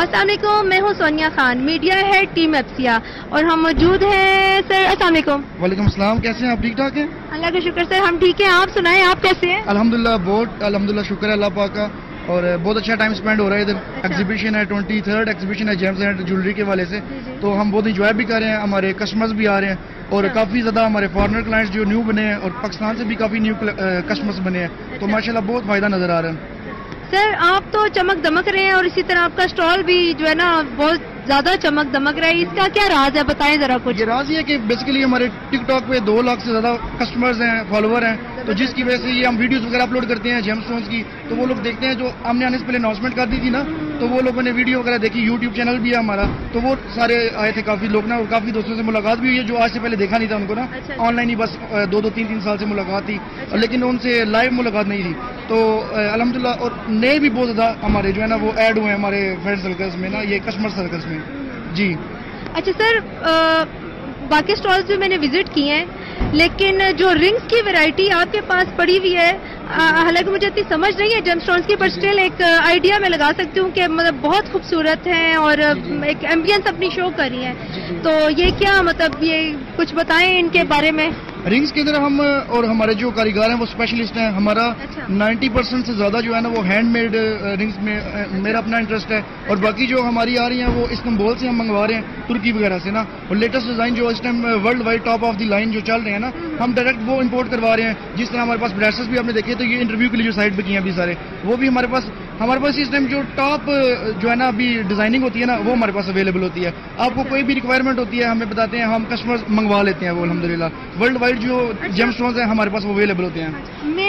السلام علیکم، میں ہوں Sonia Khan, media head team ایپسیا، اور ہم موجود ہیں سر۔ السلام علیکم۔ وعلیکم السلام، کیسے ہیں آپ؟ ٹھیک ٹھاک ہیں؟ اللہ کا شکر سر، ہم ٹھیک ہیں، آپ سنائیں آپ کیسے ہیں؟ الحمدللہ بہت الحمدللہ شکر ہے اللہ پاک کا، اور بہت اچھا ٹائم سپینڈ ہو رہا ہے ادھر۔ ایگزیبیشن ہے 23rd ایگزیبیشن ہے جیمز اینڈ جیولری کے حوالے سے، تو ہم بہت انجوائے بھی کر رہے ہیں، ہمارے کسٹمرز بھی آ رہے ہیں، اور کافی زیادہ ہمارے فارنر کلائنٹس جو نیو بنے ہیں، اور پاکستان سے بھی کافی نیو کسٹمرز بنے ہیں، تو ماشاءاللہ بہت فائدہ نظر آ رہا ہے۔ سر آپ تو چمک دمک رہے ہیں، اور اسی طرح آپ کا اسٹال بھی جو ہے نا بہت زیادہ چمک دمک رہا ہے، اس کا کیا راز ہے؟ بتائیں ذرا کچھ۔ یہ راز یہ ہے کہ بیسیکلی ہمارے ٹک ٹاک پہ 2 لاکھ سے زیادہ کسٹمرز ہیں، فالوور ہیں، تو جس کی وجہ سے یہ ہم ویڈیوز وغیرہ اپلوڈ کرتے ہیں جیم اسٹونز کی، تو وہ لوگ دیکھتے ہیں۔ جو ہم نے آنے سے پہلے اناؤنسمنٹ کر دی تھی نا، تو وہ لوگوں نے ویڈیو وغیرہ دیکھی، یوٹیوب چینل بھی ہے ہمارا، تو وہ سارے آئے تھے کافی لوگ نا، اور کافی دوستوں سے ملاقات بھی ہوئی ہے جو آج سے پہلے دیکھا نہیں تھا ان کو نا، آن لائن ہی بس 2-3 سال سے ملاقات تھی، لیکن ان سے لائیو ملاقات نہیں تھی، تو الحمدللہ، اور نئے بھی بہت زیادہ ہمارے جو ہے نا وہ ایڈ ہوئے ہیں ہمارے فرینڈ سرکلز میں نا، یہ کسٹمر سرکلز میں جی۔ اچھا سر، باقی اسٹالز بھی میں نے وزٹ کیے ہیں، لیکن جو رنگز کی ویرائٹی آپ کے پاس پڑی ہوئی ہے، حالانکہ مجھے اتنی سمجھ نہیں ہے جیم اسٹونز کی، پر اسٹل ایک آئیڈیا میں لگا سکتی ہوں کہ مطلب بہت خوبصورت ہیں اور ایک ایمبینس اپنی شو کر رہی ہیں، تو یہ کیا مطلب، یہ کچھ بتائیں ان کے بارے میں۔ رنگز کے اندر ہم اور ہمارے جو کاریگر ہیں وہ اسپیشلسٹ ہیں، ہمارا 90% سے زیادہ جو ہے نا وہ ہینڈ میڈ رنگز میں میرا اپنا انٹرسٹ ہے، اور باقی جو ہماری آ رہی ہیں وہ استنبول سے ہم منگوا رہے ہیں، ترکی وغیرہ سے نا، اور لیٹسٹ ڈیزائن جو اس time world wide top of the line جو چل رہے ہیں نا، ہم ڈائریکٹ وہ امپورٹ کروا رہے ہیں۔ جس طرح ہمارے پاس بریسز بھی آپ نے دیکھے، تو یہ انٹرویو کے لیے جو سائٹ پہ کیے ہیں ابھی سارے، وہ بھی ہمارے پاس اس ٹائم جو ٹاپ جو ہے نا ابھی ڈیزائننگ ہوتی ہے نا، وہ ہمارے پاس اویلیبل ہوتی ہے۔ آپ کو کوئی بھی ریکوائرمنٹ ہوتی ہے ہمیں بتاتے ہیں، ہم کسٹمر منگوا لیتے ہیں وہ الحمدللہ۔ ورلڈ وائڈ جو جیم اسٹونز ہیں ہمارے پاس وہ اویلیبل ہوتے ہیں۔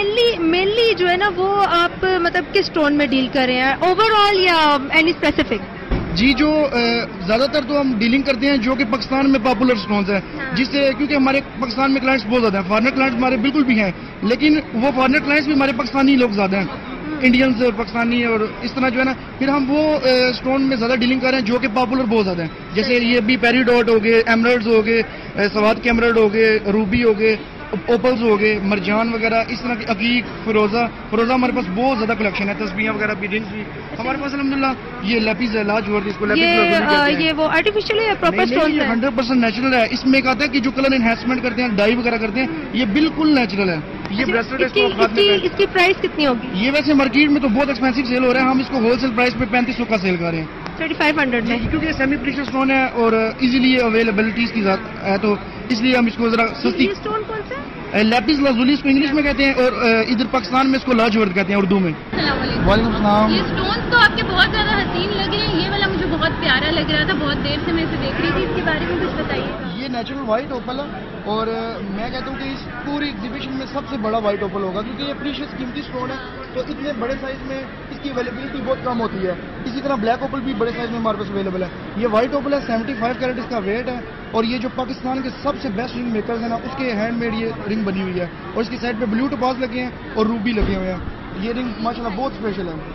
مینلی جو ہے نا وہ آپ مطلب کس اسٹون میں ڈیل کر رہے ہیں، اوور آل یا اینی اسپیسیفک؟ جی، جو زیادہ تر تو ہم ڈیلنگ کرتے ہیں جو کہ پاکستان میں پاپولر اسٹونز ہیں، جس سے کیونکہ ہمارے پاکستان میں کلائنٹس بہت زیادہ ہیں، فارنر کلائنٹس ہمارے بالکل بھی ہیں، لیکن وہ فارنر کلائنٹس بھی ہمارے پاکستانی لوگ زیادہ ہیں، انڈینز اور پاکستانی، اور اس طرح جو ہے نا پھر ہم وہ اسٹون میں زیادہ ڈیلنگ کر رہے ہیں جو کہ پاپولر بہت زیادہ ہیں، جیسے یہ بھی پیری ڈاٹ ہو گئے، ایمرلڈز ہو گئے، سوات کے ایمرلڈ ہو گئے، روبی ہو گئے، اوپلز ہو گئے، مرجان وغیرہ، اس طرح کی عقیق، فروزہ ہمارے پاس بہت زیادہ کلیکشن ہے، تسبیحاں وغیرہ بھی، رنگز بھی ہمارے پاس الحمدللہ۔ یہ لیپیز ہے، لاجورد، اس کو یہ وہ آرٹیفیشیل ہے، پراپر اسٹون ہے، 100% نیچرل ہے۔ اس میں ایک آتا ہے کہ جو کلر انہینسمنٹ کرتے ہیں، ڈائی وغیرہ کرتے ہیں، یہ بالکل نیچرل ہے۔ یہ بریسلیٹ اس کی پرائس کتنی ہوگی؟ یہ ویسے مارکیٹ میں تو بہت ایکسپینسو سیل ہو رہا ہے، ہم اس کو ہول سیل پرائس پہ 3500 کا سیل کر رہے ہیں، 3500 میں، کیونکہ یہ سیمی پریشیس اسٹون ہے اور ایزیلی اویلیبلٹیز کی ذات ہے، تو اس لیے ہم اس کو ذرا سستی۔ اسٹون کون سا؟ لیپس لازولی اس کو انگلش میں کہتے ہیں، اور ادھر پاکستان میں اس کو لاجورد کہتے ہیں اردو میں۔ السلام علیکم۔ وعلیکم السلام۔ یہ اسٹونز تو آپ کے بہت زیادہ حسین لگ رہے ہیں، یہ والا مجھے بہت پیارا لگ رہا تھا، بہت دیر سے میں اسے دیکھ رہی تھی، اس کے بارے میں کچھ بتائیے۔ یہ نیچرل وائٹ اوپل ہے، اور میں کہتا ہوں کہ اس پوری ایگزیبیشن میں سب سے بڑا وائٹ اوپل ہوگا، کیونکہ یہ پریشیس قیمتی اسٹون ہے، تو اتنے بڑے سائز میں اس کی اویلیبلٹی بہت کم ہوتی ہے۔ اسی طرح بلیک اوپل بھی بڑے سائز میں ہمارے پاس اویلیبل ہے۔ یہ وائٹ اوپل ہے، 75 کیرٹ اس کا ویٹ ہے، اور یہ جو پاکستان کے سب سے بیسٹ رنگ میکرز ہیں نا، اس کے ہینڈ میڈ یہ رنگ بنی ہوئی ہے، اور اس کی سائڈ پہ بلیو ٹوپاز لگے ہیں اور روبی لگے ہوئے ہیں۔ یہ رنگ ماشاءاللہ بہت اسپیشل ہے۔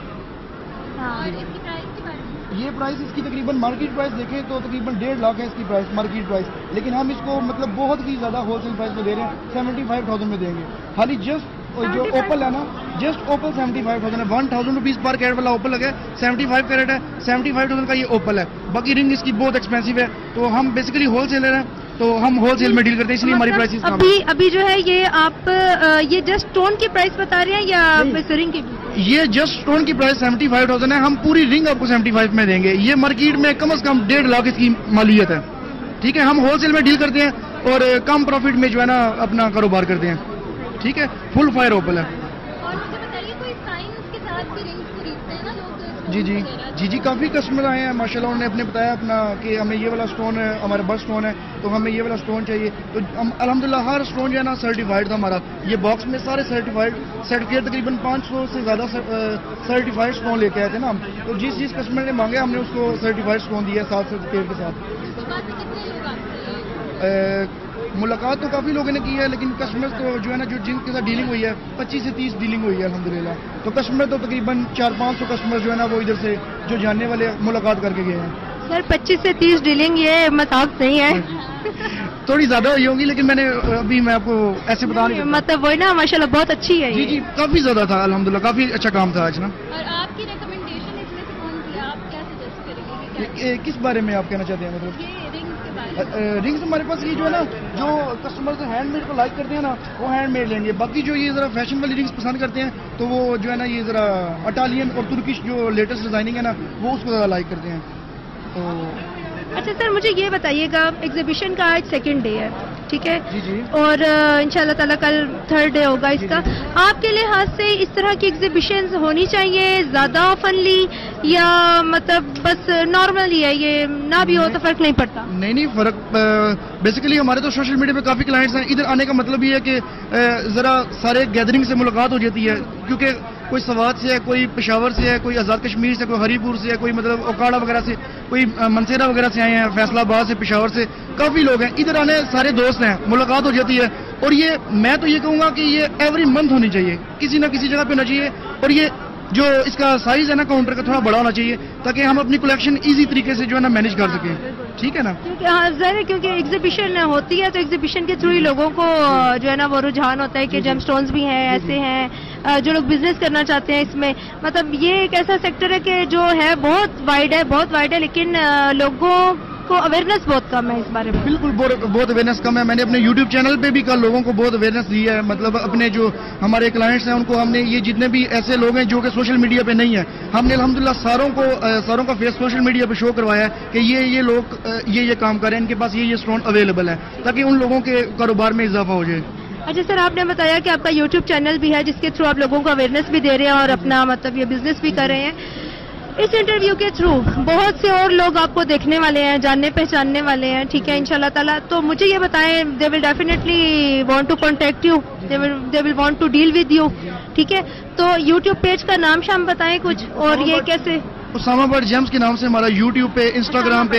یہ پرائس اس کی تقریباً مارکیٹ پرائس دیکھیں تو تقریباً 1.5 لاکھ ہے اس کی پرائس، مارکیٹ پرائس، لیکن ہم اس کو مطلب بہت ہی زیادہ ہول سیل پرائس میں دے رہے ہیں، 75,000 میں دیں گے۔ خالی جسٹ جو اوپل ہے نا، جسٹ اوپل 75,000 ہے، 1,000 روپیز پر کیرٹ والا اوپل لگا ہے، 75 کیرٹ ہے، 75,000 کا یہ اوپل ہے۔ باقی رنگ اس کی بہت ایکسپینسو ہے، تو ہم بیسیکلی ہول سیلر ہیں، تو ہم ہول سیل میں ڈیل کرتے ہیں، اس لیے ہماری پرائسز کم ہیں۔ ابھی جو ہے یہ آپ یہ جسٹ اسٹون کی پرائس بتا رہے ہیں یا رنگ کی؟ یہ جسٹ اسٹون کی پرائس 75,000 ہے، ہم پوری رنگ آپ کو 75 میں دیں گے۔ یہ مارکیٹ میں کم از کم 1.5 لاکھ اس کی مالیت ہے، ٹھیک ہے۔ ہم ہول سیل میں ڈیل کرتے ہیں اور کم پروفٹ میں جو ہے نا اپنا کاروبار کرتے ہیں، ٹھیک ہے۔ فل فائر اوپل ہے۔ جی کافی کسٹمر آئے ہیں ماشاءاللہ، انہوں نے اپنے بتایا اپنا کہ ہمیں یہ والا اسٹون ہے، ہمارا بس اسٹون ہے، تو ہمیں یہ والا اسٹون چاہیے، تو ہم الحمدللہ ہر اسٹون جو ہے نا سرٹیفائڈ تھا ہمارا۔ یہ باکس میں سارے سرٹیفائڈ سرٹیفکیٹ تقریباً 500 سے زیادہ سرٹیفائڈ اسٹون لے کے آئے تھے نا ہم، تو جس کسٹمر نے مانگے ہم نے اس کو سرٹیفائڈ اسٹون دیا ہے، 7 سرٹیفکیٹ کے ساتھ۔ ملاقات تو کافی لوگوں نے کی ہے، لیکن کسٹمر تو جو ہے نا جو جن کے ساتھ ڈیلنگ ہوئی ہے 25 سے 30 ڈیلنگ ہوئی ہے الحمدللہ، تو کسٹمر تو تقریباً 400-500 کسٹمر جو ہے نا وہ ادھر سے جو جاننے والے ملاقات کر کے گئے ہیں۔ سر 25 سے 30 ڈیلنگ یہ مذاق نہیں ہے، تھوڑی زیادہ ہوئی ہوگی، لیکن میں آپ کو ایسے بتا نہیں، مطلب وہی نا ماشاءاللہ بہت اچھی ہے۔ جی کافی زیادہ تھا الحمدللہ، کافی اچھا کام تھا آج نا۔ اور آپ کی ریکمنڈیشن اس میں سے کون سی آپ کیا سجیسٹ کریں گے؟ किस बारे में आप कहना चाहते हैं? मतलब ये रिंग्स के बारे में। रिंग्स हमारे पास ये जो है ना, जो कस्टमर्स हैंडमेड को लाइक करते हैं ना, वो हैंडमेड लेंगे। बाकी जो ये जरा फैशन वाली रिंग्स पसंद करते हैं तो वो जो है ना ये जरा इटालियन और तुर्किश जो लेटेस्ट डिजाइनिंग है ना, वो उसको ज़्यादा लाइक करते हैं। तो अच्छा सर, मुझे ये बताइएगा, एग्जीबिशन का आज सेकंड डे है, ठीक है, जी जी, और इंशाल्लाह ताला कल थर्ड डे होगा इसका। आपके लिहाज से इस तरह की एग्जीबिशंस होनी चाहिए ज्यादा फनली, या मतलब बस नॉर्मल ही है, ये ना भी हो तो फर्क नहीं पड़ता? नहीं फर्क बेसिकली हमारे तो सोशल मीडिया पे काफ़ी क्लाइंट्स हैं। इधर आने का मतलब ये है कि ज़रा सारे गैदरिंग से मुलाकात हो जाती है, क्योंकि कोई सवात से है, कोई पेशावर से है, कोई आज़ाद कश्मीर से, कोई हरीपुर से है, कोई मतलब ओकाड़ा वगैरह से, कोई मनसेरा वगैरह से आए हैं, फैसलाबाद से, पेशावर से, काफ़ी लोग हैं। इधर आने सारे दोस्त हैं, मुलाकात हो जाती है। और ये मैं तो ये कहूँगा कि ये एवरी मंथ होनी चाहिए, किसी न किसी जगह पे होना चाहिए। और ये जो इसका साइज है ना काउंटर का, थोड़ा बड़ा होना चाहिए, ताकि हम अपनी कलेक्शन इजी तरीके से जो है ना मैनेज कर सकें, ठीक है ना? क्योंकि हाँ ज़ाहिर है, क्योंकि एग्जीबिशन होती है तो एग्जीबिशन के थ्रू ही लोगों को जो है ना वो रुझान होता है कि जेम स्टोन्स भी हैं, ऐसे हैं जो लोग बिजनेस करना चाहते हैं इसमें। मतलब ये एक ऐसा सेक्टर है कि जो है बहुत वाइड है, लेकिन लोगों को अवेयरनेस बहुत कम है इस बारे में। बिल्कुल बहुत अवेयरनेस कम है। मैंने अपने YouTube चैनल पे भी कल लोगों को बहुत अवेयरनेस दी है। मतलब अपने जो हमारे क्लाइंट्स हैं उनको हमने, ये जितने भी ऐसे लोग हैं जो कि सोशल मीडिया पे नहीं है, हमने अल्हम्दुलिल्लाह सारों का फेस सोशल मीडिया पे शो करवाया है कि ये लोग ये काम कर रहे हैं, इनके पास ये स्टोन अवेलेबल है, ताकि उन लोगों के कारोबार में इजाफा हो जाए। अच्छा सर, आपने बताया कि आपका YouTube चैनल भी है जिसके थ्रू आप लोगों को अवेयरनेस भी दे रहे हैं और अपना मतलब ये बिजनेस भी कर रहे हैं। इस इंटरव्यू के थ्रू बहुत से और लोग आपको देखने वाले हैं, जानने पहचानने वाले हैं, ठीक है, इंशाल्लाह ताला। तो मुझे ये बताएं, they will definitely want to contact you, they will want to deal with you, ठीक है? तो यूट्यूब पेज का नाम शाम बताएं कुछ, और ये कैसे? उसामा बट जेम्स के नाम से हमारा यूट्यूब पे, इंस्टाग्राम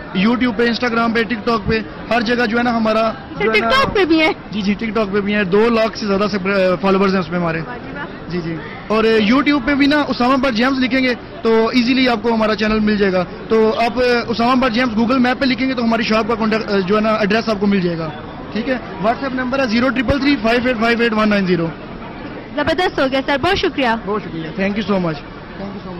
पे, टिकटॉक पे, हर जगह जो है ना हमारा। टिकटॉक पे भी है? जी टिकटॉक पे भी है। 2 लाख से ज्यादा से फॉलोवर्स हैं उसमें हमारे। जी। और यूट्यूब पे भी ना उसामा बट जेम्स लिखेंगे तो इजीली आपको हमारा चैनल मिल जाएगा। तो आप Usama Butt gems Google map पे लिखेंगे तो हमारी शॉप का कॉन्टेक्ट जो है ना एड्रेस आपको मिल जाएगा, ठीक है? व्हाट्सएप नंबर है 03335858 190। जबरदस्त हो गया सर, बहुत शुक्रिया। Thank you so much.